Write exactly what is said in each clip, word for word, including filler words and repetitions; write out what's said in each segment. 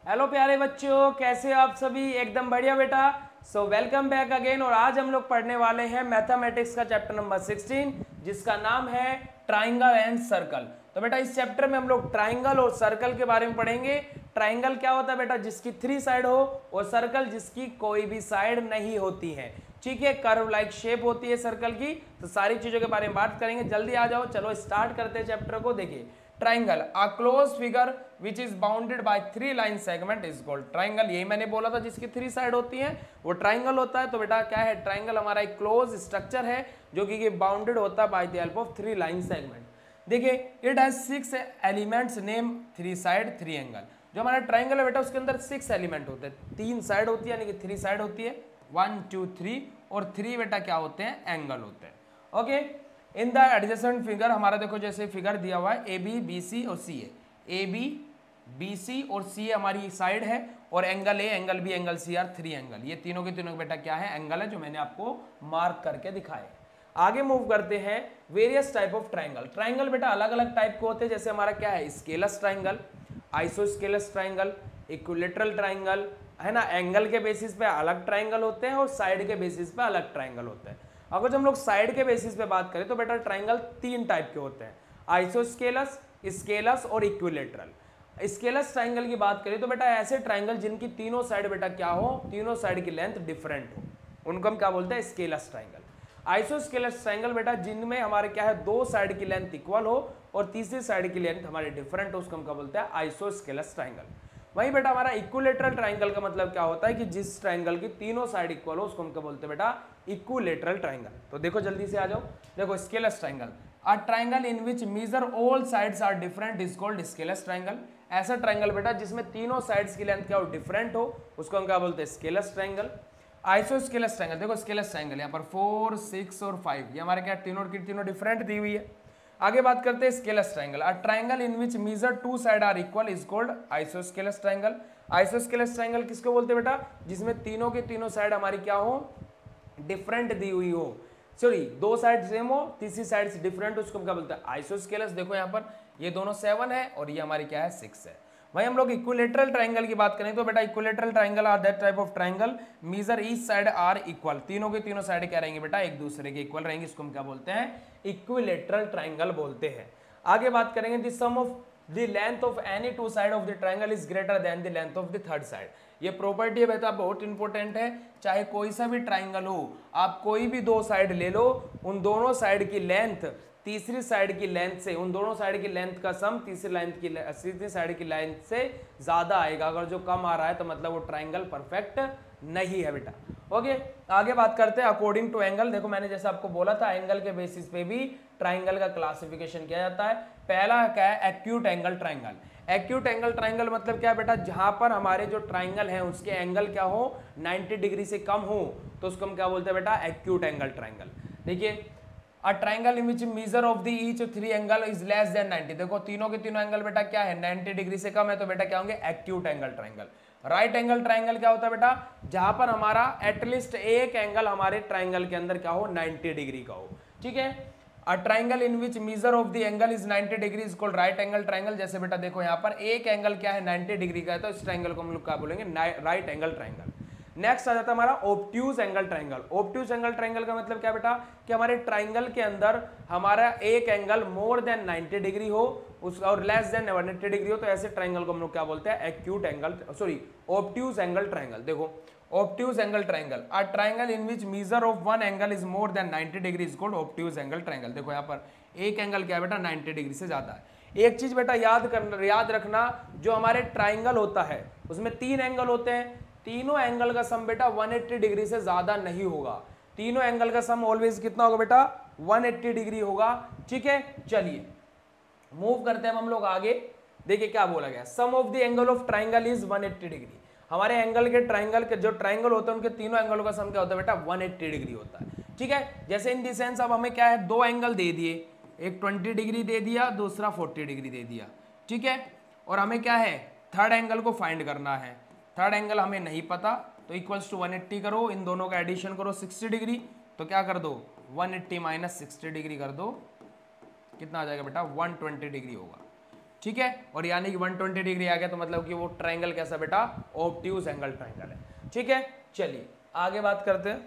Hello प्यारे बच्चों, कैसे हो आप सभी? एकदम बढ़िया बेटा। So welcome back again. और आज हम लोग पढ़ने वाले हैं मैथमेटिक्स का चैप्टर नंबर सिक्सटीन, जिसका नाम है ट्राइंगल एंड सर्कल। तो बेटा इस चैप्टर में हम लोग ट्राइंगल और सर्कल के बारे में पढ़ेंगे। ट्राइंगल क्या होता है बेटा? जिसकी थ्री साइड हो, और सर्कल जिसकी कोई भी साइड नहीं होती है। ठीक है, कर्व लाइक शेप होती है सर्कल की। तो सारी चीजों के बारे में बात करेंगे। जल्दी आ जाओ, चलो स्टार्ट करते हैं चैप्टर को। देखिए, triangle a close figure which is bounded by three line segment is called triangle. यही मैंने बोला था, जिसकी थ्री साइड होती है वो ट्राइंगल होता है। तो बेटा क्या है? ट्राइंगल हमारा एक क्लोज स्ट्रक्चर है जो कि बाउंडेड होता है by the help of three line segment. देखिए, it has six elements name three side three angle. जो हमारा ट्राइंगल है बेटा, उसके अंदर सिक्स एलिमेंट होते हैं। तीन साइड होती है, यानी कि थ्री साइड होती है, वन टू थ्री। और थ्री बेटा क्या होते हैं? एंगल होते हैं। Okay, in the adjacent figure हमारा देखो, जैसे फिगर दिया हुआ है ए बी बी सी और सी है। ए बी बी सी और सी हमारी साइड है, और angle A angle B angle C are three angle. ये तीनों के तीनों बेटा क्या है? एंगल है, जो मैंने आपको मार्क करके दिखाए। आगे मूव करते हैं। Various type of triangle. Triangle बेटा अलग अलग टाइप के होते हैं। जैसे हमारा क्या है? Scalene triangle, isosceles triangle, equilateral triangle, है ना। एंगल के बेसिस पे अलग ट्राइंगल होते हैं और साइड के बेसिस पे अलग ट्राइंगल होते हैं। अगर जो हम लोग साइड के बेसिस पे बात करें तो बेटा ट्राइंगल तीन टाइप के होते हैं: आइसोस्केलस, स्केलस और इक्विलेटरल। स्केलस ट्राइंगल की बात करें तो बेटा ऐसे ट्राइंगल जिनकी तीनों साइड बेटा क्या हो? तीनों साइड की लेंथ डिफरेंट हो, उनको हम क्या बोलते हैं? Scalene triangle. आइसोस्केलस ट्राइंगल बेटा जिनमें हमारे क्या है? दो साइड की लेंथ इक्वल हो और तीसरी साइड की लेंथ हमारे डिफरेंट हो, उसको हम क्या बोलते हैं? Isosceles triangle. वहीं बेटा हमारा इक्विलेटरल ट्राइंगल का मतलब क्या होता है? कि जिस ट्राइंगल की तीनों साइड इक्वल हो, उसको हम क्या बोलते हैं बेटा? Equilateral triangle. तो देखो जल्दी से आ जाओ। देखो, scalene triangle, a triangle in which measure all sides are different is called scalene triangle. ऐसा ट्राइंगल बेटा जिसमें तीनों साइड्स की लेंथ क्या हो? डिफरेंट हो, उसको हम क्या बोलते हैं? Scalene triangle. आइसोस्केलस ट्राइंगल, देखो स्केलस ट्राइंगल यहाँ पर फोर सिक्स और फाइव, ये हमारे क्या? तीनों की तीनों डिफरेंट दी हुई है। आगे बात करते हैं scalene triangle. A triangle in which measure two side are equal is called isosceles triangle. Isosceles triangle किसको बोलते हैं बेटा? जिसमें तीनों के तीनों साइड हमारी क्या हो? डिफरेंट दी हुई हो। सॉरी, दो साइड सेम हो, तीसरी साइड से डिफरेंट, उसको क्या बोलते हैं? आइसोस्केलस। देखो यहाँ पर ये दोनों सेवन है और ये हमारी क्या है? सिक्स है। वहीं हम लोग इक्विलेटरल ट्राइंगल की बात करें तो बेटा equilateral triangle are that type of triangle measure each side are equal. तीनों के तीनों साइड क्या रहेंगे बेटा? एक दूसरे के इक्वल रहेंगे, इसको हम क्या बोलते हैं? इक्विलेटरल ट्राइंगल बोलते हैं। आगे बात करेंगे, the sum of the length of any two side of the triangle is greater than the length of the third side. ये प्रॉपर्टी है बेटा बहुत इंपॉर्टेंट है। चाहे कोई सा भी ट्राइंगल हो, आप कोई भी दो साइड ले लो, उन दोनों साइड की लेंथ तीसरी साइड की लेंथ से, उन दोनों साइड की लेंथ का सम तीसरी लेंथ की तीसरी साइड की लेंथ से ज्यादा आएगा। अगर जो कम आ रहा है तो मतलब वो ट्राइंगल परफेक्ट नहीं है बेटा। ओके, आगे बात करते हैं अकॉर्डिंग टू एंगल। देखो मैंने जैसे आपको बोला था, एंगल के बेसिस पे भी ट्राइंगल का क्लासिफिकेशन किया जाता है। पहला क्या है? Acute angle triangle. Acute angle triangle मतलब क्या है बेटा? जहां पर हमारे जो ट्राइंगल है उसके एंगल क्या हो? नाइन्टी डिग्री से कम हो, तो उसको हम क्या बोलते हैं बेटा? Acute angle triangle. देखिए, a triangle in which measure of the each three angle is less than ninety. देखो तीनों के तीनों एंगल बेटा क्या है? नाइन्टी डिग्री से कम है, तो बेटा क्या होंगे? Acute angle triangle. Right angle triangle क्या होता है बेटा? जहां पर हमारा एटलीस्ट एक एंगल हमारे ट्राइंगल के अंदर क्या हो? नाइन्टी डिग्री का हो। ठीक है, a triangle in which measure of the angle is ninety degree is called right angle triangle. जैसे बेटा देखो यहाँ पर एक एंगल क्या है? नाइन्टी डिग्री का है, तो इस ट्राइंगल को हम लोग क्या बोलेंगे? Right angle triangle. नेक्स्ट आ जाता है हमारा obtuse angle triangle. Obtuse angle triangle का मतलब क्या बेटा? कि हमारे ट्राइंगल के अंदर हमारा एक angle more than ninety degree हो उस और less than one eighty degree हो, तो ऐसे ट्राइंगल को हम लोग क्या बोलते हैं? Acute angle sorry obtuse angle triangle. देखो, obtuse angle triangle, a triangle in which measure of one angle is more than ninety degree is called obtuse angle triangle. देखो यहाँ पर एक एंगल क्या है बेटा? नाइन्टी डिग्री से ज्यादा है। एक चीज बेटा याद कर याद रखना, जो हमारे ट्राइंगल होता है उसमें तीन एंगल होते हैं। तीनों एंगल का सम बेटा वन एट्टी डिग्री से ज्यादा नहीं होगा। तीनों एंगल का सम ऑलवेज कितना होगा बेटा? वन एट्टी डिग्री होगा। ठीक है, चलिए मूव करते हैं हम लोग आगे। देखिए क्या बोला गया, sum of the angle of triangle is one eighty degree. हमारे एंगल के ट्राइंगल के जो ट्राइंगल होते हैं उनके तीनों एंगलों का सम क्या होता है बेटा? वन एट्टी डिग्री होता है। ठीक है, जैसे इन दी सेंस अब हमें क्या है? दो एंगल दे दिए, एक ट्वेंटी डिग्री दे दिया, दूसरा फोर्टी डिग्री दे दिया। ठीक है, और हमें क्या है? थर्ड एंगल को फाइंड करना है। थर्ड एंगल हमें नहीं पता, तो इक्वल्स टू वन एट्टी करो, इन दोनों का एडिशन करो सिक्सटी डिग्री, तो क्या कर दो? One eighty minus sixty degree कर दो, कितना आ जाएगा बेटा? वन ट्वेंटी डिग्री होगा। ठीक है, और यानी कि वन ट्वेंटी डिग्री आ गया तो मतलब कि वो ट्रायंगल कैसा बेटा, ऑब्ट्यूज एंगल ट्रायंगल है। ठीक है, चलिए आगे बात करते हैं।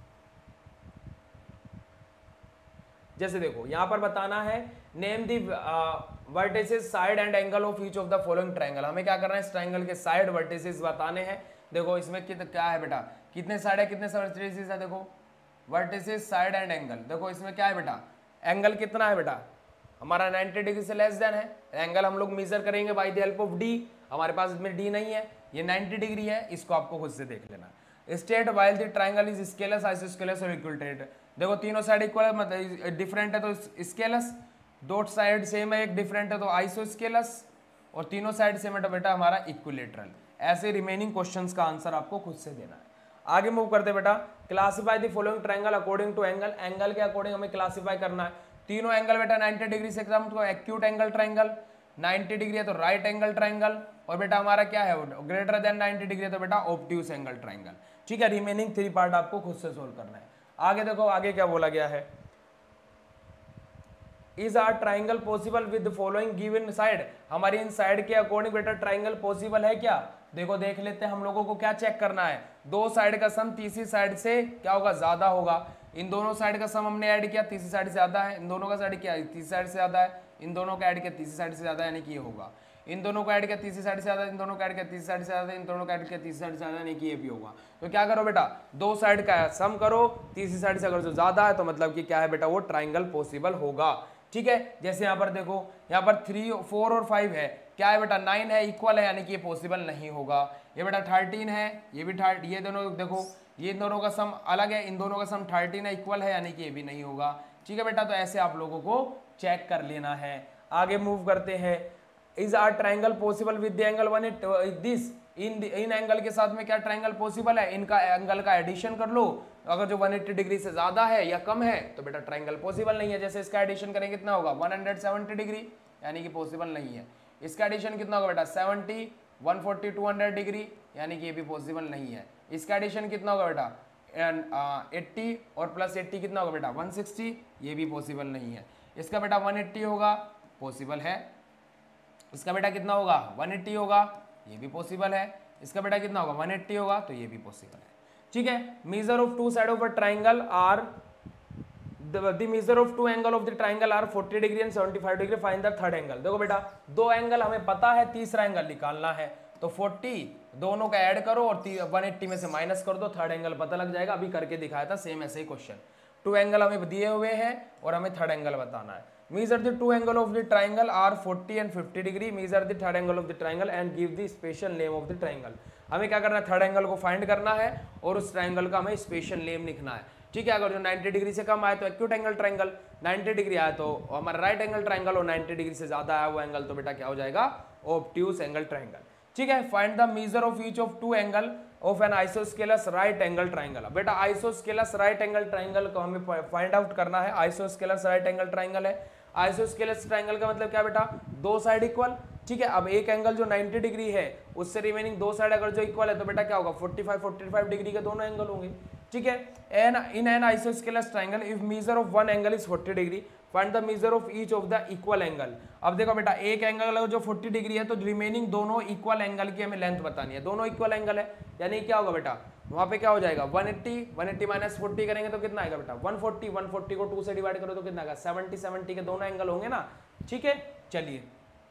जैसे देखो यहां पर बताना है name the vertices side and angle of each of the following triangle. हमें क्या करना है, इस ट्रायंगल के साइड वर्टिसेस बताने हैं। देखो इसमें कित क्या है बेटा, कितने साइड है, कितने वर्टिसेस है, देखो वर्टिसेस साइड एंड एंगल। देखो इसमें क्या है बेटा, एंगल कितना है बेटा, हमारा नाइंटी डिग्री से लेस देन है। एंगल हम लोग मेजर करेंगे by the help of D, हमारे पास इसमें डी नहीं है, ये नाइंटी डिग्री है, इसको आपको खुद से देख लेना। State while the triangle is scalene, isosceles और इक्विलेटरल। देखो तीनों साइड इक्वल है, मतलब डिफरेंट है तो स्केलस, दो साइड सेम है एक डिफरेंट है तो आइसोस्केलस, और तीनों साइड सेम है तो बेटा हमारा इक्विलेटरल। ऐसे रिमेनिंग क्वेश्चंस का आंसर आपको खुद से देना है। आगे मूव करते बेटा, classify the following triangle according to angle. Angle के अकॉर्डिंग हमें क्लासिफाई करना है। तीनों एंगल बेटा नाइंटी डिग्री से एकदम तो acute angle triangle, ninety degree है तो राइट एंगल ट्रायंगल, और बेटा हमारा क्या है ग्रेटर देन नाइंटी डिग्री है तो बेटा ऑब्ट्यूज एंगल ट्रायंगल। ठीक है, रिमेनिंग थ्री पार्ट आपको खुद से सोल्व करना है। आगे देखो आगे क्या बोला गया है, is are triangle possible with following given side. हमारी इन साइड के अकॉर्डिंग बेटा ट्राइंगल पॉसिबल है क्या, देखो देख लेते हैं। हम लोगों को क्या चेक करना है, दो साइड का सम तीसरी साइड से क्या होगा, ज्यादा होगा। इन दोनों साइड का सम हमने ऐड किया, तीसरी साइड से ज्यादा है। इन दोनों का साइड किया, तीसरी साइड से ज्यादा है। इन दोनों का ऐड किया, तीसरी साइड से ज्यादा, यानी कि ये होगा। इन दोनों को ऐड किया, तीसरी साइड से ज्यादा, इन दोनों को ऐड किया, तीसरी साइड से ज्यादा, इन दोनों को ऐड किया, तीसरी साइड से ज्यादा, यानी कि ये भी होगा। तो क्या करो बेटा, दो साइड का सम करो, तीसरी साइड से अगर जो ज्यादा है तो मतलब कि क्या है बेटा, वो ट्राइंगल पॉसिबल होगा। ठीक है, जैसे यहाँ पर देखो, यहाँ पर थ्री फोर और फाइव है, क्या है बेटा नाइन है, इक्वल है, यानी कि ये पॉसिबल नहीं होगा। ये बेटा थर्टीन है, ये भी थर्ट, ये दोनों देखो ये दोनों का सम अलग है, इन दोनों का सम थर्टीन है, इक्वल है, यानी कि ये भी नहीं होगा। ठीक है बेटा, तो ऐसे आप लोगों को चेक कर लेना है। आगे मूव करते हैं, is are triangle possible with the angle one eight this. इन इन एंगल के साथ में क्या ट्राइंगल पॉसिबल है, इनका एंगल का एडिशन कर लो। अगर जो वन एटी डिग्री से ज्यादा है या कम है तो बेटा ट्राइंगल पॉसिबल नहीं है। जैसे इसका एडिशन करेंगे कितना होगा, वन सेवेंटी डिग्री, यानी कि पॉसिबल नहीं है। इसका एडिशन कितना होगा बेटा, seventy, one forty, two hundred degree, यानी कि ये भी पॉसिबल नहीं है। इसका एडिशन कितना होगा बेटा, एट्टी और प्लस एट्टी कितना होगा बेटा, वन सिक्सटी, ये भी पॉसिबल नहीं है। इसका बेटा वन एट्टी होगा, पॉसिबल है। इसका बेटा कितना होगा, वन एट्टी होगा, ये भी पॉसिबल है। इसका बेटा कितना होगा, वन एट्टी होगा, तो ये भी पॉसिबल है। ठीक है, measure of two side of a triangle are the measure of two angle of the triangle are forty degree and seventy five degree, find the third angle. देखो बेटा दो एंगल हमें पता है, तीसरा एंगल निकालना है, तो फोर्टी दोनों का ऐड करो और वन एट्टी में से माइनस कर दो, थर्ड एंगल पता लग जाएगा। अभी करके दिखाया था सेम ऐसे ही क्वेश्चन। टू एंगल हमें दिए हुए हैं और हमें थर्ड एंगल बताना है। Measure the two angle of the triangle are forty and fifty degree, measure the third angle of the triangle and give the special name of the triangle. हमें क्या करना है, थर्ड एंगल को find करना है और उस ट्राइंगल का हमें स्पेशल नेम लिखना है। ठीक है, अगर जो नाइंटी डिग्री से कम आए तो acute angle triangle, ninety degree आए तो हमारा राइट एंगल ट्राइंगल, और नाइंटी डिग्री से ज्यादा आया वो एंगल तो बेटा क्या हो जाएगा, ऑब्ट्यूज एंगल ट्राइंगल। ठीक है, find the measure of each of two angle of an isosceles right angle triangle. बेटा आइसोस्केलस राइट एंगल ट्राइंगल को हमें फाइंड आउट करना है। आइसोस्केलस राइट एंगल ट्राइंगल है। आइसोस्केलस ट्राइंगल का मतलब क्या बेटा, दो साइड इक्वल। ठीक है, अब एक एंगल जो नाइंटी डिग्री है उससे रिमेनिंग दो साइड अगर जो इक्वल है तो बेटा क्या होगा, forty five, forty five degree के दोनों एंगल होंगे। ठीक है, an in an isosceles triangle if measure of one angle is forty degree, find the measure of each of the equal angle. अब देखो बेटा एक एंगल जो फोर्टी डिग्री है तो रिमेनिंग दोनों इक्वल एंगल की हमें लेंथ बतानी है। दोनों इक्वल एंगल है, यानी क्या होगा बेटा, वहां पे क्या हो जाएगा, one eighty, one eighty minus forty करेंगे तो कितना आएगा बेटा, वन फोर्टी, वन फोर्टी को टू से डिवाइड करो तो कितना आएगा, सेवेंटी, सेवेंटी के दोनों एंगल होंगे ना। ठीक है, चलिए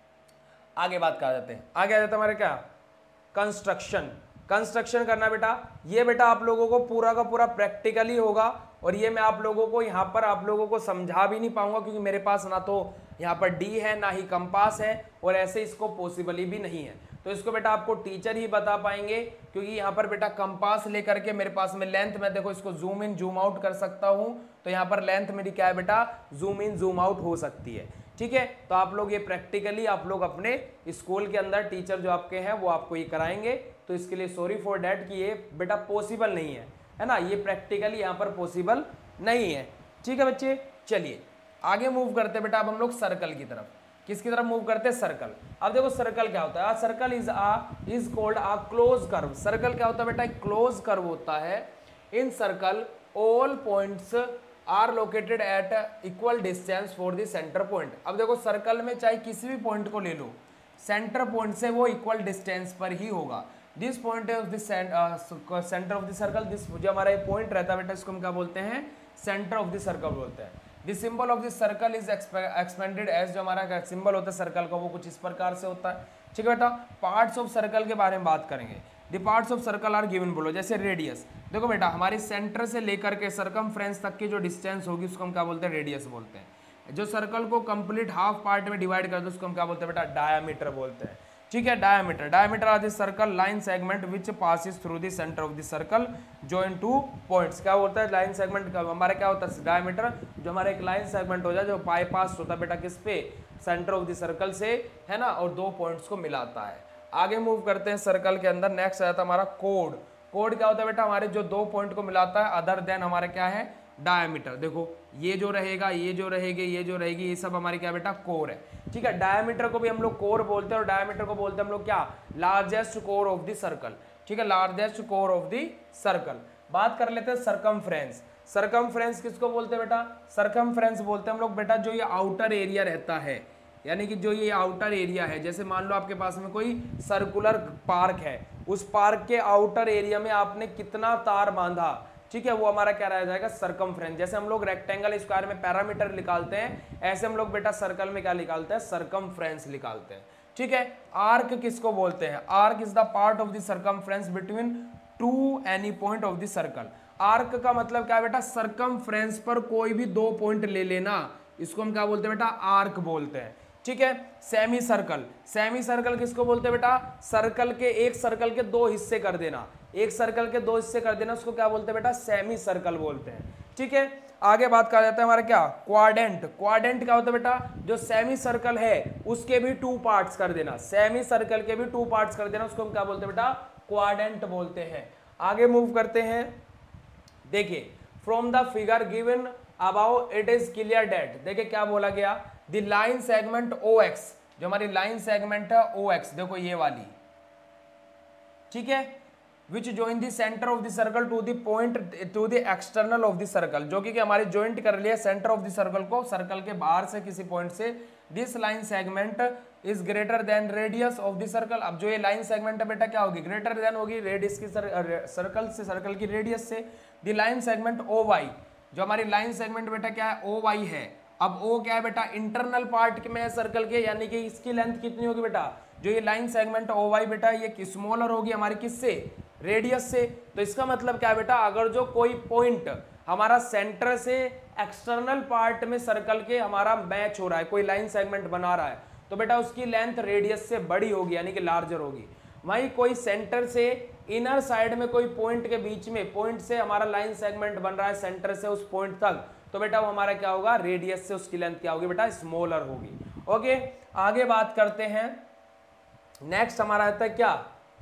आगे बात कर देते हैं। आगे आ जाते हमारे क्या, कंस्ट्रक्शन। कंस्ट्रक्शन करना बेटा, ये बेटा आप लोगों को पूरा का पूरा प्रैक्टिकली होगा और ये मैं आप लोगों को यहाँ पर आप लोगों को समझा भी नहीं पाऊंगा क्योंकि मेरे पास ना तो यहाँ पर डी है ना ही कंपास है और ऐसे इसको पॉसिबली भी नहीं है। तो इसको बेटा आपको टीचर ही बता पाएंगे क्योंकि यहाँ पर बेटा कंपास लेकर के मेरे पास में लेंथ में देखो इसको जूम इन जूम आउट कर सकता हूँ, तो यहाँ पर लेंथ मेरी क्या है बेटा, जूम इन जूम आउट हो सकती है। ठीक है, तो आप लोग ये प्रैक्टिकली आप लोग अपने स्कूल के अंदर टीचर जो आपके हैं वो आपको ये कराएंगे, तो इसके लिए सॉरी फॉर डैट कि ये बेटा पॉसिबल नहीं है, है ना, ये प्रैक्टिकली यहाँ पर पॉसिबल नहीं है। ठीक है बच्चे, चलिए आगे मूव करते हैं बेटा। अब हम लोग सर्कल की तरफ, किसकी तरफ मूव करते हैं, सर्कल। अब देखो सर्कल क्या होता है, circle is a is called a close curve. Circle क्या होता है बेटा, एक क्लोज कर्व होता है। In circle all points are located at equal distance for the centre point. अब देखो सर्कल में चाहे किसी भी पॉइंट को ले लो, सेंटर पॉइंट से वो इक्वल डिस्टेंस पर ही होगा। This point of the centre of the circle, this जो हमारा पॉइंट रहता है बेटा इसको हम क्या बोलते हैं, सेंटर ऑफ द सर्कल बोलते हैं। The symbol of the circle is expanded as, जो हमारा सिंबल होता है सर्कल का वो कुछ इस प्रकार से होता है। ठीक है बेटा, पार्ट्स ऑफ सर्कल के बारे में बात करेंगे। The parts of circle are given बोलो, जैसे रेडियस, देखो बेटा हमारे सेंटर से लेकर के सरकमफ्रेंस तक की जो डिस्टेंस होगी उसको हम क्या बोलते हैं, रेडियस बोलते हैं। जो सर्कल को कंप्लीट हाफ पार्ट में डिवाइड कर दो उसको हम क्या बोलते हैं बेटा, डायामीटर बोलते हैं। ठीक है, diameter, diameter are the circle line segment which passes through the centre of the circle join two points. क्या होता है लाइन सेगमेंट का हमारा क्या होता है, डायमीटर, जो हमारा एक लाइन सेगमेंट हो जाए जो बाईपास होता है बेटा किस पे, सेंटर ऑफ द सर्कल से, है ना, और दो पॉइंट्स को मिलाता है। आगे मूव करते हैं सर्कल के अंदर। नेक्स्ट आता है हमारा कोड। कोड क्या होता है बेटा, हमारे जो दो पॉइंट को मिलाता है अदर देन हमारा क्या है, डायमीटर। देखो ये जो रहेगा, ये जो रहेगी, ये जो रहेगी, ये सब हमारी क्या बेटा, कोर है। ठीक है, डायमीटर को भी हम लोग कोर बोलते हैं और डायमीटर को बोलते हैं हम लोग क्या, लार्जेस्ट कोर ऑफ द सर्कल। ठीक है, लार्जेस्ट कोर ऑफ द सर्कल। बात कर लेते हैं सरकमफ्रेंस। सरकमफ्रेंस किसको बोलते हैं बेटा, सरकमफ्रेंस बोलते हैं हम लोग बेटा जो ये आउटर एरिया रहता है, यानी कि जो ये आउटर एरिया है, जैसे मान लो आपके पास में कोई सर्कुलर पार्क है, उस पार्क के आउटर एरिया में आपने कितना तार बांधा, ठीक है, वो हमारा क्या रह जाएगा, सरकमफ्रेंस। जैसे हम लोग रेक्टेंगल स्क्वायर में पैरामीटर निकालते हैं, ऐसे हम लोग बेटा सर्कल में क्या निकालते हैं, सरकमफ्रेंस निकालते हैं। ठीक है, आर्क किसको बोलते हैं, arc is the part of the circumference between two any point of the circle. Arc का मतलब क्या बेटा, सरकमफ्रेंस पर कोई भी दो पॉइंट ले लेना, इसको हम क्या बोलते हैं बेटा, आर्क बोलते हैं। ठीक है, सेमी सर्कल, सेमी सर्कल किसको बोलते हैं बेटा, सर्कल के, एक सर्कल के दो हिस्से कर देना, एक सर्कल के दो हिस्से कर देना, उसको क्या बोलते हैं बेटा, सेमी सर्कल बोलते हैं। ठीक है, आगे बात करा जाता है हमारा क्या, क्वाड्रेंट। क्वाड्रेंट क्या होता है बेटा, जो सेमी सर्कल है उसके भी टू पार्ट्स कर देना, सेमी सर्कल के भी टू पार्ट्स कर देना, उसको हम क्या बोलते हैं बेटा, क्वाड्रेंट बोलते हैं। आगे मूव करते हैं, देखिए from the figure given about it is clear that, देखिए क्या बोला गया, the line segment O X, जो हमारी लाइन सेगमेंट है ओ एक्स, देखो ये वाली, ठीक है, which join the centre of the circle to the point to the external of the circle, जो कि हमारे ज्वाइंट कर लिया सेंटर ऑफ द सर्कल को सर्कल के बाहर से किसी पॉइंट से। This line segment is greater than radius of the circle. अब जो ये लाइन सेगमेंट है बेटा क्या होगी, ग्रेटर देन होगी रेडियस की, सर्कल से, सर्कल की रेडियस से। The line segment O Y, जो हमारी लाइन सेगमेंट बेटा क्या है, ओ वाई है। अब ओ क्या है बेटा, इंटरनल पार्ट में है सर्कल के, यानी कि इसकी लेंथ कितनी होगी बेटा, जो ये लाइन सेगमेंट ओ वाई बेटा ये स्मॉलर होगी हमारी किससे, रेडियस से। तो इसका मतलब क्या है बेटा, अगर जो कोई पॉइंट हमारा सेंटर से एक्सटर्नल पार्ट में सर्कल के हमारा मैच हो रहा है, कोई लाइन सेगमेंट बना रहा है, तो बेटा उसकी लेंथ रेडियस से बड़ी होगी, यानी कि लार्जर होगी। वहीं कोई सेंटर से इनर साइड में कोई पॉइंट के बीच में, पॉइंट से हमारा लाइन सेगमेंट बन रहा है सेंटर से उस पॉइंट तक, तो बेटा वो हमारा क्या होगा, रेडियस से उसकी लेंथ क्या होगी बेटा, स्मॉलर होगी। ओके, आगे बात करते हैं, नेक्स्ट हमारा आता है क्या,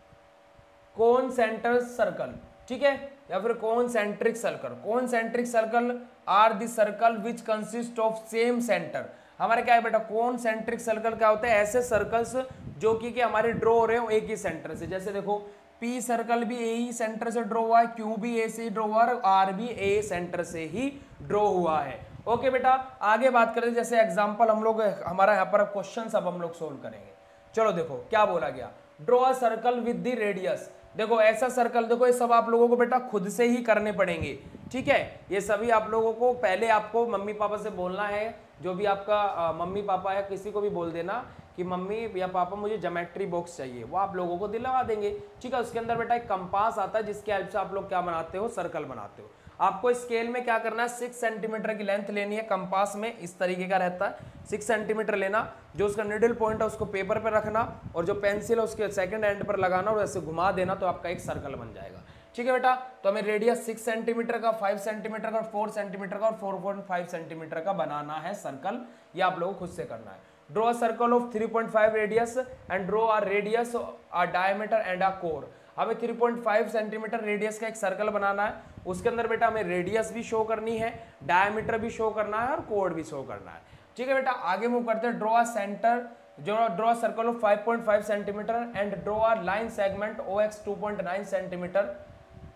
कौन सेंटर सर्कल, ठीक है, या फिर concentric circle. Concentric circle are the circle which consist of same centre. हमारे क्या है बेटा, कौन सेंट्रिक सर्कल क्या होता है, ऐसे सर्कल्स जो कि, कि हमारे ड्रॉ हो रहे हो एक ही सेंटर से। जैसे देखो पी सर्कल भी ए ही सेंटर से ड्रॉ हुआ है, क्यू भी ए से ही ड्रॉ हुआ है, आर भी ए सेंटर से ही ड्रॉ हुआ है। ओके बेटा, आगे बात करें, जैसे एग्जांपल हम लोग, हमारा यहाँ पर क्वेश्चन सब हम लोग सोल्व करेंगे। चलो देखो क्या बोला गया, draw a circle with the radius. देखो ऐसा सर्कल, देखो ये सब आप लोगों को बेटा खुद से ही करने पड़ेंगे, ठीक है, ये सभी आप लोगों को पहले आपको मम्मी पापा से बोलना है, जो भी आपका आ, मम्मी पापा या किसी को भी बोल देना कि मम्मी या पापा मुझे ज्योमेट्री बॉक्स चाहिए, वो आप लोगों को दिलवा देंगे। ठीक है, उसके अंदर बेटा एक कंपास आता है जिसकी हेल्प से आप लोग क्या बनाते हो, सर्कल बनाते हो। आपको स्केल में क्या करना है, सिक्स सेंटीमीटर की लेंथ लेनी है, कंपास में इस तरीके का रहता है, सिक्स सेंटीमीटर लेना, जो उसका निडल पॉइंट है उसको पेपर पर रखना और जो पेंसिल है उसके सेकंड एंड पर लगाना और ऐसे घुमा देना, तो आपका एक सर्कल बन जाएगा। ठीक है बेटा, तो हमें रेडियस सिक्स सेंटीमीटर का, फाइव सेंटीमीटर का, फोर सेंटीमीटर का और फोर पॉइंट फाइव सेंटीमीटर का बनाना है सर्कल, ये आप लोगों को खुद से करना है। Draw a circle of three point five radius and draw a radius, a diameter and a कोर। हमें three point five centimetre radius का एक सर्कल बनाना है, उसके अंदर बेटा हमें रेडियस भी शो करनी है, डायमीटर भी शो करना है और कोर भी शो करना है। ठीक है बेटा, आगे मूव करते हैं, ड्रॉ अ सेंटर, जो draw circle of five point five centimetre and draw a line segment O X two point nine centimetre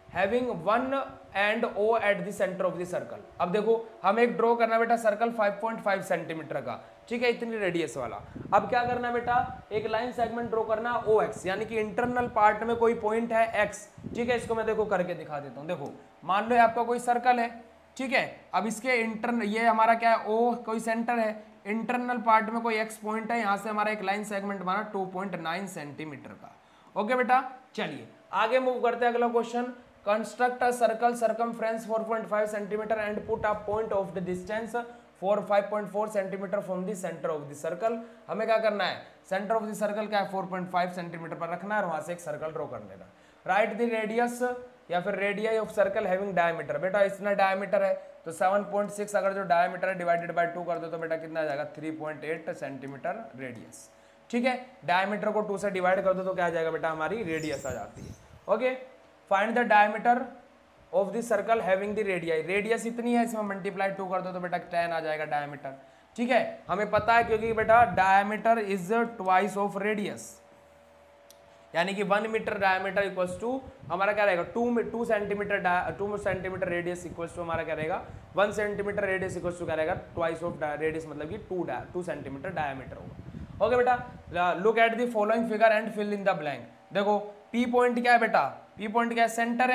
having one and O at the centre of the circle. अब देखो हम एक draw करना बेटा circle five point five centimetre का, ठीक है, इतनी रेडियस वाला। अब क्या करना बेटा, एक लाइन सेगमेंट ड्रॉ करना ओ एक्स, यानी कि इंटरनल पार्ट में कोई पॉइंट है एक्स, ठीक है। इसको मैं देखो करके दिखा देता हूँ। देखो मान लो आपका कोई सर्कल है, ठीक है। अब इसके इंटरनल, ये हमारा क्या है, ओ कोई सेंटर है, इंटरनल पार्ट में कोई एक्स पॉइंट है, यहां से हमारा एक लाइन सेगमेंट बना टू पॉइंट नाइन सेंटीमीटर का। ओके बेटा, चलिए आगे मूव करते हैं। अगला question, construct a circle circumference four point five centimetre and put a point of the distance for five point four centimetre from the centre of the circle. हमें क्या करना है, सेंटर ऑफ द सर्कल क्या है, four point five centimetre पर रखना है और वहां से एक सर्कल ड्रॉ कर देना। राइट द रेडियस या फिर radius of circle having diameter. बेटा इतना डायमीटर है तो सेवन पॉइंट सिक्स अगर जो डायमीटर है डिवाइडेड बाय टू कर दो तो बेटा कितना आ जाएगा, three point eight centimetre radius, ठीक है। डायमीटर को टू से डिवाइड कर दो तो क्या आ जाएगा बेटा, हमारी रेडियस आ जाती है। Okay, find the diameter of the circle having the radius. Radius इतनी है, इसमें मल्टीप्लाई टू कर दो तो बेटा टेन आ जाएगा डायमीटर, ठीक है। हमें पता है क्योंकि बेटा diameter is twice of radius, यानी कि one metre diameter equals to हमारा क्या रहेगा, two two centimetre two centimetre radius equals to हमारा क्या रहेगा, one centimetre radius equals to क्या रहेगा, ट्वाइस ऑफ रेडियस, मतलब कि टू टू सेंटीमीटर डायमीटर होगा। ओके बेटा, look at the following figure and fill in the blank. देखो पी पॉइंट क्या है बेटा, पी पॉइंट क्या है, सेंटर है।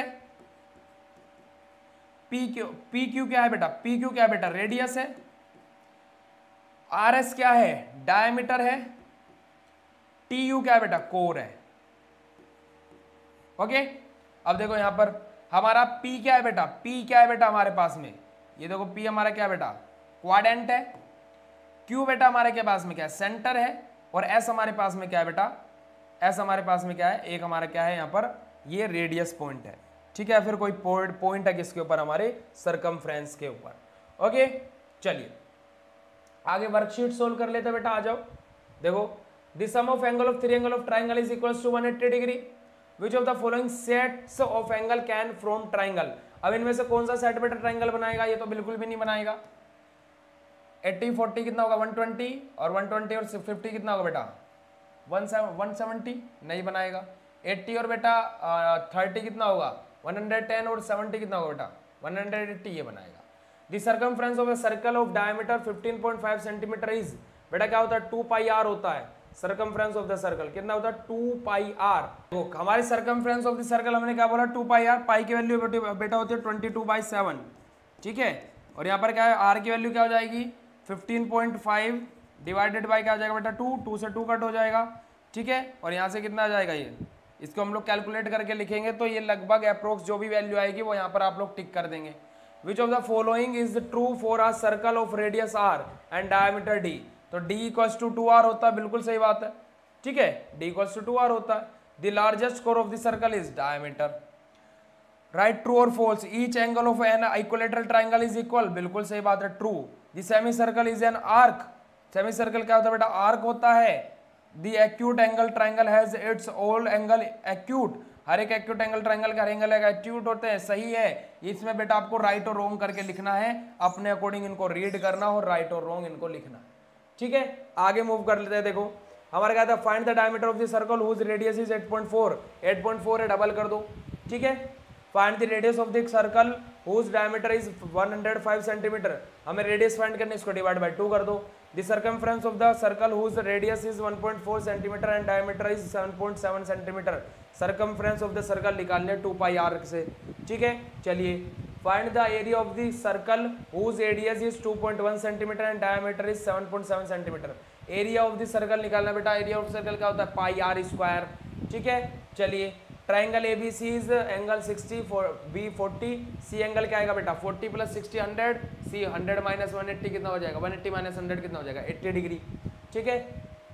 पी क्यू, पी क्यू क्या है बेटा, पी क्यू क्या है बेटा, रेडियस है। आर एस क्या है, डायमीटर है। टी यू क्या है बेटा, कोर है। Okay okay? अब देखो यहां पर हमारा P क्या है बेटा, P क्या है बेटा हमारे पास में, ये देखो P हमारा क्या है बेटा, क्वाड्रेंट है। Q बेटा हमारे के पास में क्या है, सेंटर है। और S हमारे पास में क्या है बेटा, S हमारे पास में क्या है, एक हमारा क्या है यहाँ पर, ये रेडियस पॉइंट है, ठीक है। फिर कोई पॉइंट है किसके ऊपर, हमारे सरकमफ्रेंस के ऊपर। ओके चलिए आगे वर्कशीट सोल्व कर लेते बेटा, आ जाओ। देखो the sum of angle of three angle of triangle is equals to one eighty degree. Which of the following sets of angle can form triangle? अब इनमें से कौन सा सेट बेटा ट्राइंगल बनाएगा, ये तो बिल्कुल भी नहीं बनाएगा। अस्सी फोर्टी कितना होगा, वन ट्वेंटी, और वन ट्वेंटी और फिफ्टी कितना होगा बेटा, वन सेवेंटी, नहीं बनाएगा। अस्सी और बेटा थर्टी कितना होगा, वन हंड्रेड टेन, और सेवेंटी कितना होगा बेटा, वन हंड्रेड एट्टी, ये बनाएगा। The circumference of a circle of diameter fifteen point five centimetre is, बेटा क्या होता है, टू पाई आर होता है। सर्कमफ्रेंस ऑफ द सर्कल कितना होता है, टू पाई आर। तो हमारे सर्कमफ्रेंस ऑफ द सर्कल हमने क्या बोला, टू पाई आर। पाई की वैल्यू बेटा होती है ट्वेंटी टू बाई सेवन, ठीक है। और यहाँ पर क्या है, आर की वैल्यू क्या हो जाएगी, fifteen point five divided by क्या हो जाएगा बेटा, टू, टू से टू कट हो जाएगा, ठीक है। और यहाँ से कितना आ जाएगा, ये इसको हम लोग कैलकुलेट करके लिखेंगे तो ये लगभग अप्रोक्स जो भी वैल्यू आएगी वो यहाँ पर आप लोग टिक कर देंगे। Which of the following is true for a circle of radius R and diameter D. तो d equals to two R होता है, बिल्कुल सही बात है, ठीक है। d equals to two R होता है। द लार्जेस्ट कोर of the circle is diameter. Right, true और false, each angle of an equilateral triangle is equal, बिल्कुल सही बात है, true. The semi circle is an arc. Semi circle क्या होता है बेटा, आर्क होता है। The acute angle triangle has its all angle acute. हर एक एक्यूट एंगल ट्राइंगल का एंगल एक्यूट होते हैं, सही है। इसमें बेटा आपको राइट और रॉन्ग करके लिखना है, अपने अकॉर्डिंग इनको रीड करना और राइट और रॉन्ग इनको लिखना है, ठीक है। आगे मूव कर लेते हैं। देखो हमारा क्या था, find the diameter of the circle whose radius is eight point four. Eight point four है, डबल कर दो, ठीक है। Find the radius of the circle whose diameter is one hundred five centimetre. हमें रेडियस फाइंड करने, इसको divide by two कर दो। The circumference of the circle whose radius is one point four centimetre and diameter is seven point seven centimetre. Circumference of the circle निकालने two pi R से, ठीक है। चलिए find the area of the circle whose radius is two point one centimetre and diameter is seven point seven centimetre. Area of the circle निकालना बेटा, area of circle क्या होता है, पाई आर स्क्वायर, ठीक है। चलिए triangle A B C is angle sixty, B forty, C angle क्या आएगा बेटा, forty plus sixty hundred, C hundred minus one eighty कितना हो जाएगा, वन एट्टी माइनस हंड्रेड कितना हो जाएगा, एट्टी डिग्री, ठीक है।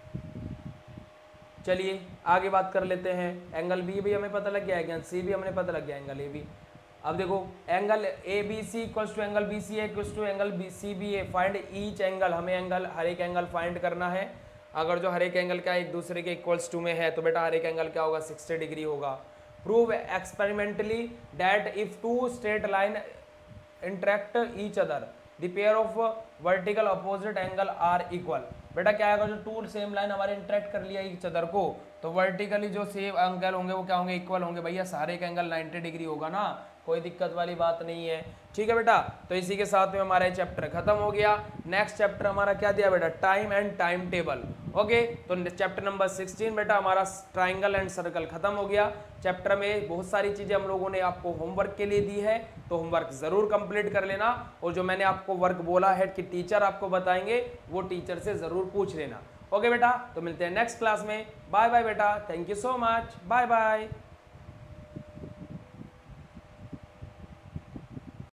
चलिए आगे बात कर लेते हैं। एंगल बी भी हमें पता लग गया, एंगल सी भी हमें पता लग गया, एंगल ए बी। अब देखो angle A B C equals to angle B C A equals to angle B C B A. Find each angle, हमें एंगल हर एक एंगल फाइंड करना है। अगर जो हर एक एंगल क्या एक दूसरे के इक्वल्स टू में है तो बेटा हर एक एंगल क्या होगा, सिक्सटी डिग्री होगा। Prove experimentally that if two straight line interact each other the pair of vertical opposite angle are equal. बेटा क्या आएगा, जो टू सेम लाइन हमारे इंटरेक्ट कर लिया ईच अदर को तो वर्टिकली जो सेम एंगल होंगे वो क्या होंगे, इक्वल होंगे भैया, सारे का एंगल नाइन्टी डिग्री होगा ना, कोई दिक्कत वाली बात नहीं है। ठीक है बेटा, तो इसी के साथ में हमारा चैप्टर खत्म हो गया। नेक्स्ट चैप्टर हमारा क्या दिया बेटा, time and time table. Okay, तो चैप्टर नंबर सिक्सटीन बेटा हमारा ट्राइंगल एंड सर्कल खत्म हो गया। चैप्टर में बहुत सारी चीजें हम लोगों ने आपको होमवर्क के लिए दी है, तो होमवर्क जरूर कंप्लीट कर लेना, और जो मैंने आपको वर्क बोला है कि टीचर आपको बताएंगे वो टीचर से जरूर पूछ लेना। ओके बेटा, तो मिलते हैं नेक्स्ट क्लास में। बाय बाय बेटा, thank you so much, bye bye.